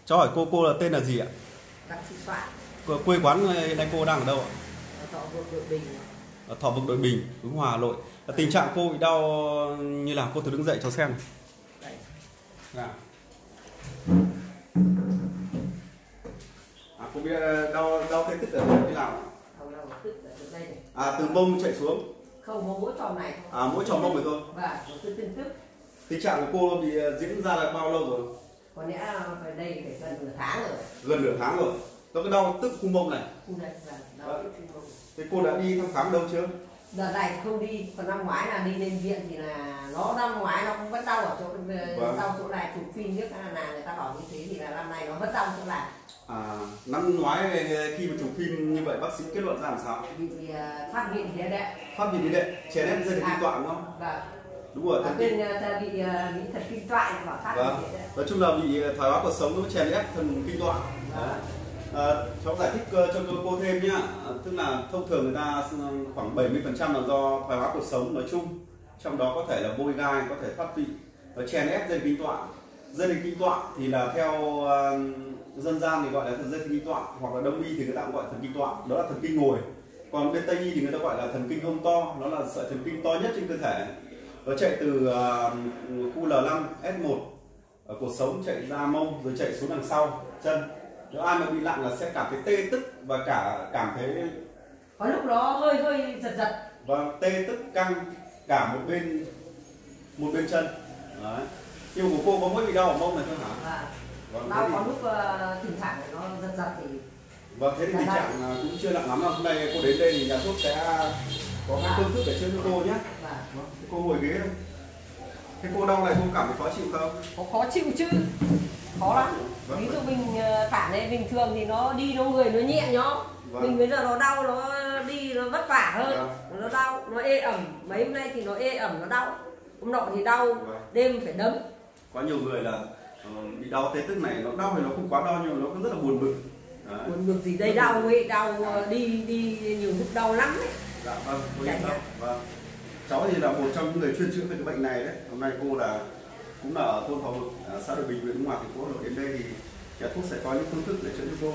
Cho hỏi cô là tên là gì ạ? Đặng Thị Soạn. Quê quán đây cô đang ở đâu ạ? Thọ Vực Đội Bình. Ở Thọ Vực Đội Bình, Ứng Hòa, Hà Nội. Tình trạng cô bị đau như nào? Cô thử đứng dậy cho xem. Đây. Cô bị đau cái tức ở như nào? Đau tức ở đây này. Từ mông chạy xuống. Không, mỗi tròm này thôi. Mỗi tròm mông này thôi. Vâng, nó cứ tức. Tình trạng của cô bị diễn ra là bao lâu rồi? Có lẽ phải đây phải gần nửa tháng rồi. Gần nửa tháng rồi. Có cái đau tức khu mông này. Khu đây là đau tức khu mông. Thế cô đã đi thăm khám đâu chưa? Đợt này thì không đi, còn năm ngoái là đi lên viện thì là năm ngoái nó cũng vẫn đau ở chỗ đau chỗ này, chụp phim nhất là người ta bảo như thế thì là năm nay nó vẫn đau chỗ này. Năm ngoái khi mà chụp phim như vậy bác sĩ kết luận ra làm sao? Bị thoát vị đĩa đệm. Thoát vị đĩa đệm, chèn ép dây thần kinh tọa đúng không? Vâng. Đúng rồi. Bị thần kinh tọa bảo thoát vị đĩa đệm. Nói chung là bị thoái hóa cột sống nó chèn ép thần kinh tọa. Cháu giải thích cho cô thêm nhá. Tức là thông thường người ta khoảng 70% là do thoái hóa cột sống nói chung, trong đó có thể là bôi gai, có thể thoát vị, và chèn ép dây thần kinh tọa. Dây thần kinh tọa thì là theo dân gian thì gọi là dây thần kinh tọa, hoặc là đông y thì người ta cũng gọi thần kinh tọa, đó là thần kinh ngồi. Còn bên tây y thì người ta gọi là thần kinh hông to, nó là sợi thần kinh to nhất trên cơ thể. Nó chạy từ khu L5 S1 ở cột sống chạy ra mông rồi chạy xuống đằng sau chân. Nếu ai mà bị nặng là sẽ cảm thấy tê tức và cảm thấy có lúc nó hơi giật. Vâng, tê tức căng cả một bên chân. Đấy. Nhưng mà của cô có mỗi bị đau ở mông này thôi hả? Vâng. Đau có lúc thỉnh thoảng nó giật thì. Vâng, thế thì tình trạng cũng chưa nặng lắm đâu. Hôm nay cô đến đây thì nhà thuốc sẽ có cái phương thức để chữa cho cô nhé. Vâng. Cô ngồi ghế thôi. Thế cô đau này cô cảm thấy khó chịu không? Có khó chịu chứ. Khó lắm. Ví dụ mình thả này bình thường thì nó đi nó người nó nhẹ nhõm. Mình bây giờ nó đau, nó đi nó vất vả hơn. Nó đau, nó ê ẩm. Mấy hôm nay thì nó ê ẩm, nó đau. Hôm nọ thì đau, đêm phải đấm. Có nhiều người là bị đau tê tức này, nó đau thì nó không quá đau nhưng mà nó cũng rất là buồn bực. Buồn bực gì đây, đau ấy, đau đi nhiều lúc đau lắm ấy. Dạ vâng, cô yên tâm. Vâng. Cháu thì là một trong những người chuyên chữa về cái bệnh này đấy. Hôm nay cô cũng là ở thôn Thọ Vực, xã Đội Bình, huyện Ứng Hòa, thành phố Hà Nội. Đến đây thì nhà thuốc sẽ có những phương thức để chữa cho cô.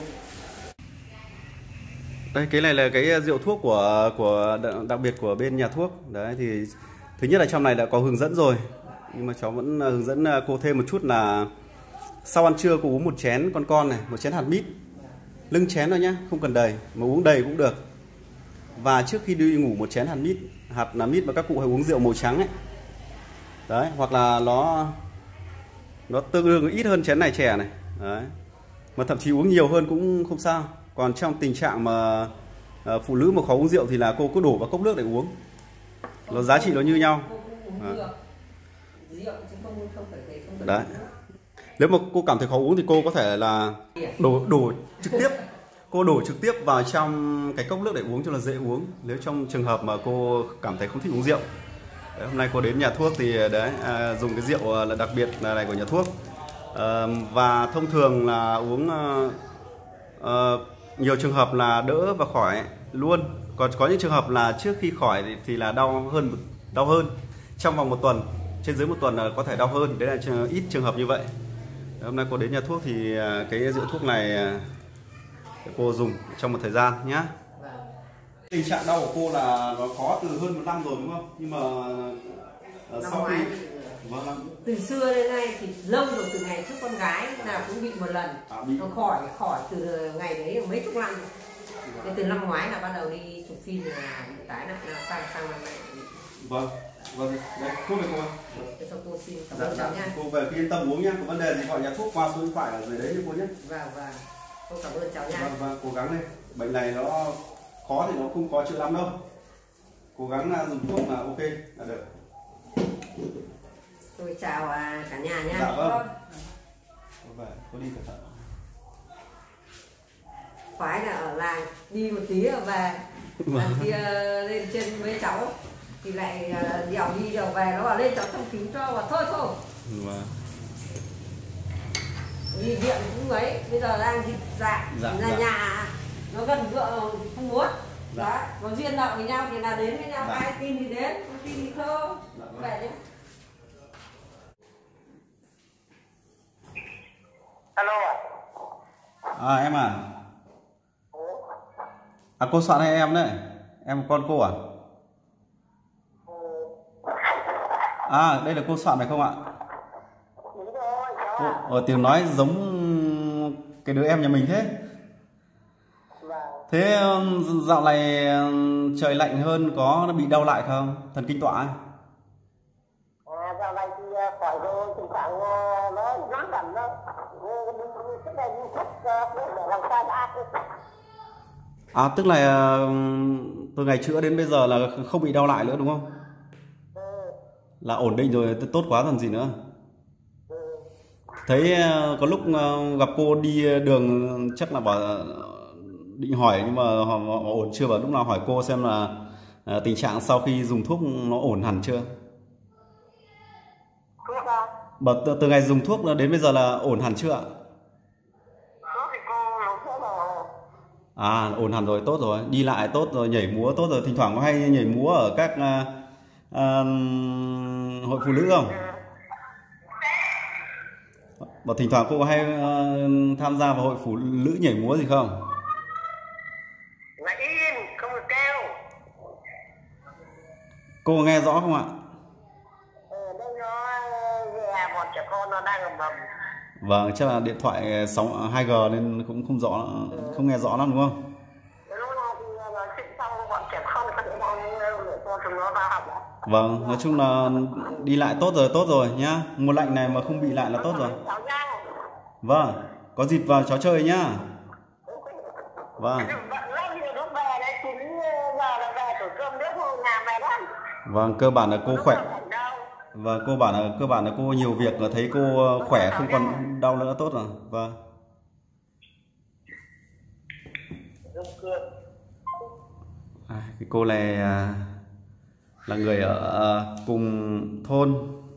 Đây, cái này là cái rượu thuốc của đặc biệt của bên nhà thuốc. Đấy thì thứ nhất là trong này đã có hướng dẫn rồi, nhưng mà cháu vẫn hướng dẫn cô thêm một chút là sau ăn trưa cô uống một chén con này, một chén hạt mít, lưng chén thôi nhá, không cần đầy, mà uống đầy cũng được. Và trước khi đi ngủ một chén hạt mít mà các cụ hay uống rượu màu trắng ấy. Đấy, hoặc là nó tương đương ít hơn chén này chè này. Đấy. Mà thậm chí uống nhiều hơn cũng không sao. Còn trong tình trạng mà phụ nữ mà khó uống rượu thì là cô cứ đổ vào cốc nước để uống. Nó giá trị nó như nhau. Đấy. Nếu mà cô cảm thấy khó uống thì cô có thể là đổ trực tiếp. Cô đổ trực tiếp vào trong cái cốc nước để uống cho là dễ uống. Nếu trong trường hợp mà cô cảm thấy không thích uống rượu. Đấy, hôm nay cô đến nhà thuốc thì dùng cái rượu là đặc biệt này của nhà thuốc. Và thông thường là uống nhiều trường hợp là đỡ và khỏi luôn. Còn có những trường hợp là trước khi khỏi thì là đau hơn. Trong vòng 1 tuần, trên dưới 1 tuần là có thể đau hơn. Đấy là ít trường hợp như vậy. Hôm nay cô đến nhà thuốc thì cái rượu thuốc này cô dùng trong một thời gian nhé. Tình trạng đau của cô là nó có từ hơn 1 năm rồi đúng không? Nhưng mà sau khi từ xưa đến nay thì lâu rồi, từ ngày trước con gái nào cũng bị một lần. Nó khỏi từ ngày đấy mấy chục năm. Từ năm ngoái là bắt đầu đi chụp phim là bị tái là sang năm nay. Vâng, đây, cô về cô ơi. Cho cô xin cảm ơn cháu nha. Cô về yên tâm uống nhá, có vấn đề gì gọi nhà thuốc qua số điện thoại ở dưới đấy cho cô nhé. Vâng, cô cảm ơn cháu nha. Vâng, cố gắng lên. Bệnh này nó khó thì nó không có chữa lắm đâu. Cố gắng dùng thuốc là ok là được. Tôi chào cả nhà nha. Dạ vâng. Cô đi cẩn thận. Khoái là ở làng đi một tí rồi về. Lần kia lên trên với cháu thì lại đèo đi đèo về, nó bảo lên cháu thăm cứu cho, và thôi. Đi điện cũng ấy, bây giờ đang dịch ra nhà nó gần vợ không muốn. Đấy, có duyên nợ với nhau thì là đến với nhau, ai tin thì đến, không tin thì thôi. Về nhé. Alo ạ. À em à? À cô soạn hay em đấy? Em con cô à? À đây là cô soạn phải không ạ? Tiếng nói giống cái đứa em nhà mình thế. Thế dạo này trời lạnh hơn có nó bị đau lại không? Thần kinh tọa ấy. Dạo này thì khỏi rồi, thỉnh thoảng nó nóng bẩn đó. Trước đây đi thuốc để làm sao đã. À tức là từ ngày chữa đến bây giờ là không bị đau lại nữa đúng không? Là ổn định rồi, tốt quá còn gì nữa. Thấy có lúc gặp cô đi đường chắc là bảo định hỏi nhưng mà họ ổn chưa, và lúc nào hỏi cô xem là tình trạng sau khi dùng thuốc nó ổn hẳn chưa. Bảo từ ngày dùng thuốc đến bây giờ là ổn hẳn chưa ạ? À ổn hẳn rồi, tốt rồi, đi lại tốt rồi, nhảy múa tốt rồi, thỉnh thoảng có hay nhảy múa ở các hội phụ nữ không? Bảo thỉnh thoảng cô có hay tham gia vào hội phụ nữ nhảy múa gì không? Là im, không được kêu. Cô nghe rõ không ạ? Đây nó về một trẻ con nó đang ở mầm. Vâng, chắc là điện thoại sóng 2G nên cũng không rõ, không nghe rõ lắm đúng không? Lúc nào thì nói chuyện xong bọn trẻ con có thể đang để cho chúng nó vào học. Vâng, nói chung là đi lại tốt rồi nhá. Mùa lạnh này mà không bị lại là tốt rồi. Vâng, có dịp vào cháu chơi nhá. Vâng. Vâng, cơ bản là cô khỏe. Và cơ bản là cô nhiều việc là thấy cô khỏe không còn đau nữa, tốt rồi. Vâng. Cái cô này là người ở cùng thôn,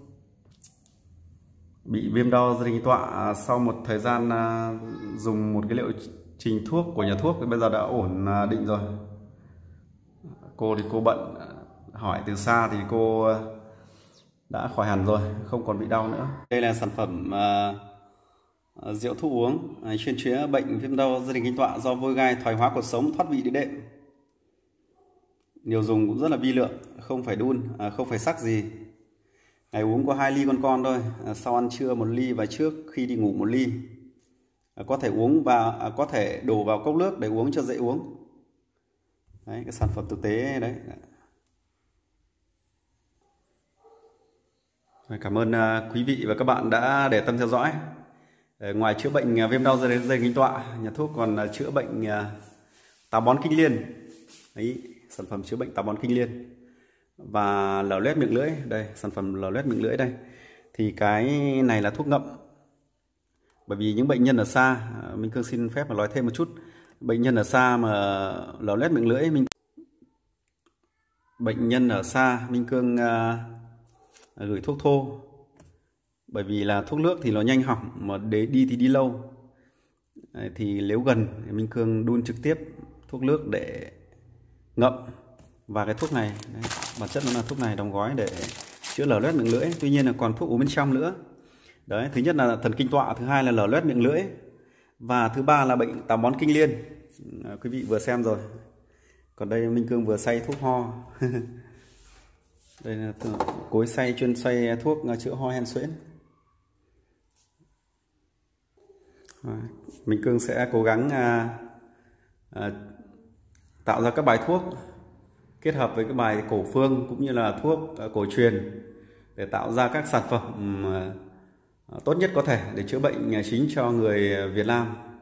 bị viêm đau dây thần tọa. Sau một thời gian dùng một cái liệu trình thuốc của nhà thuốc thì bây giờ đã ổn định rồi. Cô thì cô bận hỏi từ xa thì cô đã khỏi hẳn rồi, không còn bị đau nữa. Đây là sản phẩm rượu thuốc uống chuyên chữa bệnh viêm đau dây thần tọa do vôi gai thoái hóa cột sống, thoát vị đĩa đệm. Liều dùng cũng rất là vi lượng, không phải đun, không phải sắc gì. Ngày uống có 2 ly con thôi, sau ăn trưa 1 ly và trước khi đi ngủ 1 ly. Có thể uống và có thể đổ vào cốc nước để uống cho dễ uống. Đấy, cái sản phẩm thực tế đấy. Cảm ơn quý vị và các bạn đã để tâm theo dõi. Ngoài chữa bệnh viêm đau dây thần tọa, nhà thuốc còn chữa bệnh táo bón kinh liên. Đấy, sản phẩm chữa bệnh táo bón kinh liên và lở loét miệng lưỡi. Đây, sản phẩm lở loét miệng lưỡi đây. Thì cái này là thuốc ngậm. Bởi vì những bệnh nhân ở xa, Minh Cương xin phép mà nói thêm một chút. Bệnh nhân ở xa mà lở loét miệng lưỡi, bệnh nhân ở xa Minh Cương gửi thuốc thô. Bởi vì là thuốc nước thì nó nhanh hỏng, mà để đi thì đi lâu. Thì nếu gần thì Minh Cương đun trực tiếp thuốc nước để ngậm. Và cái thuốc này đấy, bản chất nó là thuốc này đóng gói để chữa lở loét miệng lưỡi. Tuy nhiên là còn thuốc uống bên trong nữa. Đấy, thứ nhất là thần kinh tọa, thứ hai là lở loét miệng lưỡi, và thứ ba là bệnh táo bón kinh liên. Quý vị vừa xem rồi. Còn đây Minh Cương vừa xay thuốc ho. Đây là cối xay, chuyên xay thuốc chữa ho hen suyễn. Minh Cương sẽ cố gắng tạo ra các bài thuốc kết hợp với cái bài cổ phương cũng như là thuốc cổ truyền để tạo ra các sản phẩm tốt nhất có thể để chữa bệnh chính cho người Việt Nam.